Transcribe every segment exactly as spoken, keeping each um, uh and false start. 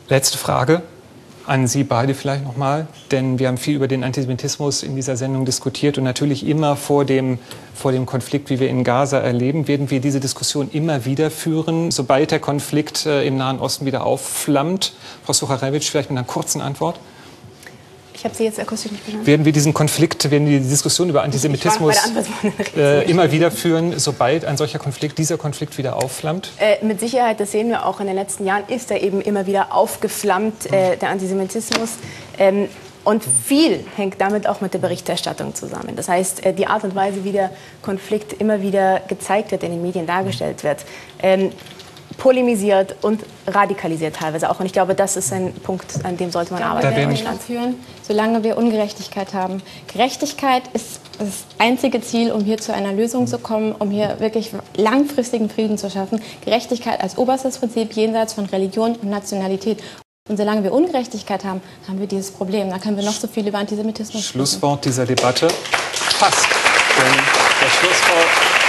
Letzte Frage an Sie beide vielleicht nochmal, denn wir haben viel über den Antisemitismus in dieser Sendung diskutiert und natürlich immer vor dem, vor dem Konflikt, wie wir in Gaza erleben, werden wir diese Diskussion immer wieder führen, sobald der Konflikt äh, im Nahen Osten wieder aufflammt. Frau Sucharewitsch, vielleicht mit einer kurzen Antwort. Ich habe Sie jetzt akustisch nicht verstanden. Werden wir diesen Konflikt, werden wir die Diskussion über Antisemitismus äh, immer wieder führen, sobald ein solcher Konflikt, dieser Konflikt wieder aufflammt? Äh, mit Sicherheit, das sehen wir auch in den letzten Jahren, ist er eben immer wieder aufgeflammt, äh, der Antisemitismus. Ähm, und viel hängt damit auch mit der Berichterstattung zusammen. Das heißt, äh, die Art und Weise, wie der Konflikt immer wieder gezeigt wird, in den Medien dargestellt wird, ähm, polemisiert und radikalisiert teilweise auch. Und ich glaube, das ist ein Punkt, an dem sollte man arbeiten. Da werden wir führen, solange wir Ungerechtigkeit haben. Gerechtigkeit ist das einzige Ziel, um hier zu einer Lösung zu kommen, um hier wirklich langfristigen Frieden zu schaffen. Gerechtigkeit als oberstes Prinzip jenseits von Religion und Nationalität. Und solange wir Ungerechtigkeit haben, haben wir dieses Problem. Da können wir noch so viel über Antisemitismus sprechen. Schlusswort dieser Debatte. Fast. Denn das Schlusswort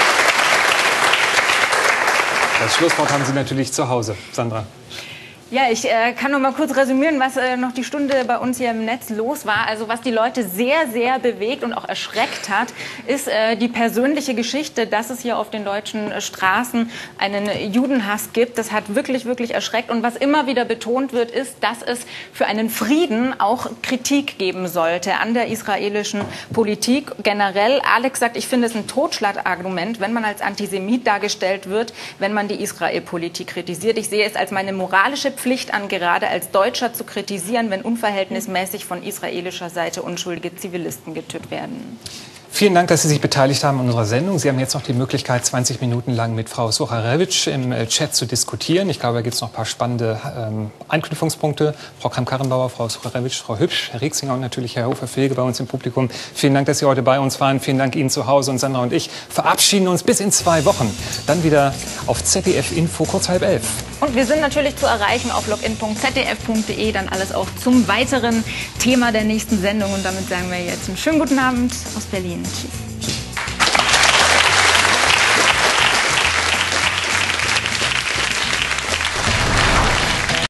Das Schlusswort haben Sie natürlich zu Hause. Sandra. Ja, ich äh, kann noch mal kurz resümieren, was äh, noch die Stunde bei uns hier im Netz los war. Also was die Leute sehr, sehr bewegt und auch erschreckt hat, ist äh, die persönliche Geschichte, dass es hier auf den deutschen äh, Straßen einen Judenhass gibt. Das hat wirklich, wirklich erschreckt. Und was immer wieder betont wird, ist, dass es für einen Frieden auch Kritik geben sollte an der israelischen Politik generell. Alex sagt, ich finde es ein Totschlagargument, wenn man als Antisemit dargestellt wird, wenn man die Israel-Politik kritisiert. Ich sehe es als meine moralische Pflicht an, gerade als Deutscher zu kritisieren, wenn unverhältnismäßig von israelischer Seite unschuldige Zivilisten getötet werden. Vielen Dank, dass Sie sich beteiligt haben an unserer Sendung. Sie haben jetzt noch die Möglichkeit, zwanzig Minuten lang mit Frau Sucharewitsch im Chat zu diskutieren. Ich glaube, da gibt es noch ein paar spannende ähm, Anknüpfungspunkte. Frau Kramp-Karrenbauer, Frau Sucharewitsch, Frau Hübsch, Herr Rieksinger und natürlich Herr Hofer-Filge bei uns im Publikum. Vielen Dank, dass Sie heute bei uns waren. Vielen Dank Ihnen zu Hause. Und Sandra und ich verabschieden uns bis in zwei Wochen. Dann wieder auf Z D F Info, kurz halb elf. Und wir sind natürlich zu erreichen auf login punkt z d f punkt d e. Dann alles auch zum weiteren Thema der nächsten Sendung. Und damit sagen wir jetzt einen schönen guten Abend aus Berlin. Tschüss.